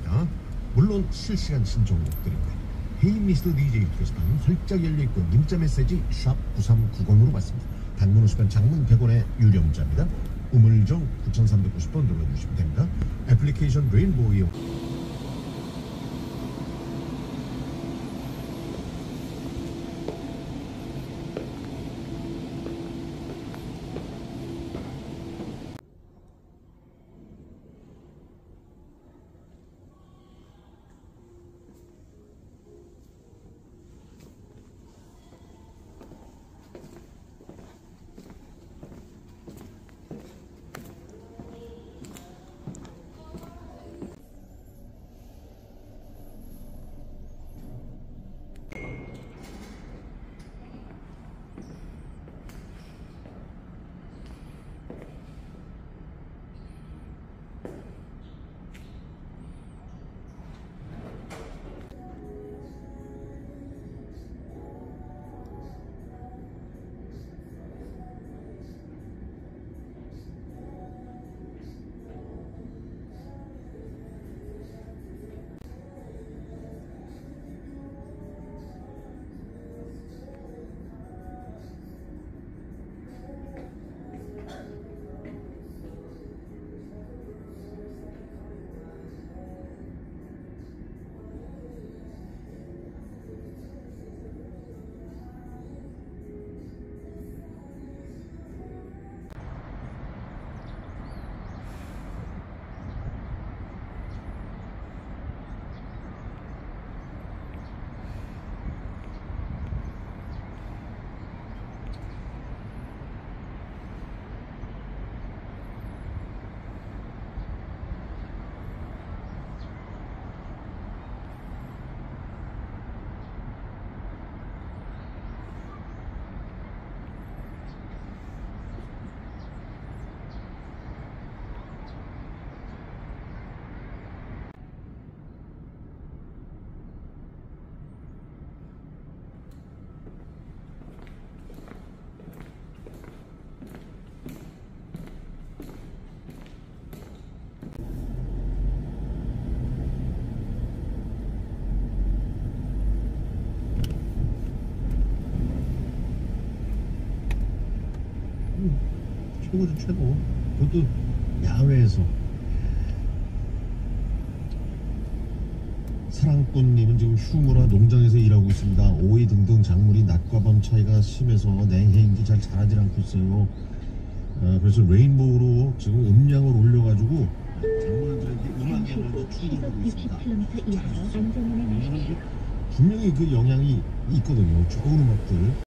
있습니다. 물론 실시간 신청곡들입니다. 헤이 미스터 DJ 게시판 활짝 열려있고 문자 메시지 샵 9390으로 받습니다. 단문 50원, 장문 100원의 유료 문자입니다. 우물정 9390번 눌러주시면 됩니다. 애플리케이션 레인보우 이용 최고죠, 최고. 그것도 야외에서. 사랑꾼님은 지금 휴무라 농장에서 일하고 있습니다. 오이 등등 작물이 낮과 밤 차이가 심해서 냉해인지 잘 자라질 않고 있어요. 그래서 레인보우로 지금 음량을 올려가지고 작물들에게 음악량을 충전하고 있습니다. 분명히 그 영향이 있거든요. 좋은 음악들.